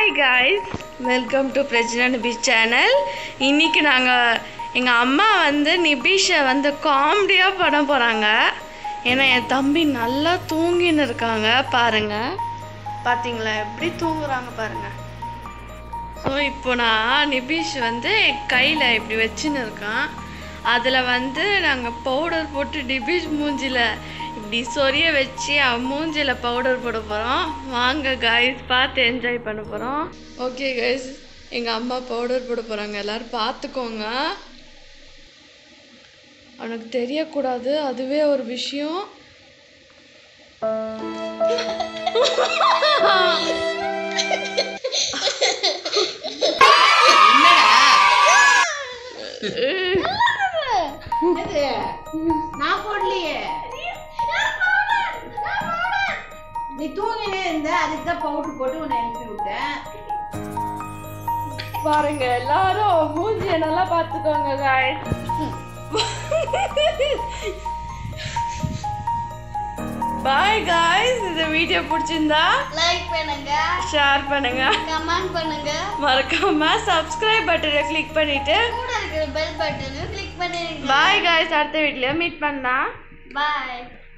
Hi guys, welcome to Prajna Nibish channel. இன்றைக்கி நாங்கள் எங்கள் அம்மா நிபிஷை காமெடியாக பண்ண போகிறாங்க. ஏன்னா என் தம்பி நல்லா தூங்கின்னு இருக்காங்க. பாருங்கள், பார்த்தீங்களா எப்படி தூங்குறாங்க பாருங்கள். ஸோ இப்போ நான் நிபிஷ் கையில் இப்படி வச்சுன்னு இருக்கான். அதில் நாங்கள் பவுடர் போட்டு நிபிஷ் மூஞ்சில் இப்படி சொரிய வச்சு அவன் மூஞ்சில் பவுடர் போட போகிறோம். வாங்க காய்ஸ், பார்த்து என்ஜாய் பண்ண போகிறோம். ஓகே காய்ஸ், எங்கள் அம்மா பவுடர் போட போகிறாங்க. எல்லோரும் பார்த்துக்கோங்க, அவனுக்கு தெரியக்கூடாது, அதுவே ஒரு விஷயம். நான் போடலையே, நீ தூங்கினே இருந்த, அதுக்குதான் பவுடர் போட்டு உன்னை எழுப்பி விட்டேன். பாருங்க, எல்லாரும் மூஞ்சிய நல்லா பார்த்துக்கோங்க காய்ஸ். Bye guys. இந்த வீடியோ பிடிச்சிருந்தா லைக் பண்ணுங்க, ஷேர் பண்ணுங்க, கமெண்ட் பண்ணுங்க, மறக்காம சப்ஸ்கிரைப் பட்டனை கிளிக் பண்ணிட்டு கூட இருக்கிற பெல் பட்டனை கிளிக் பண்ணிடுங்க. பாய் காய்ஸ், அடுத்த வீடியோல மீட் பண்ணலாம். பாய்.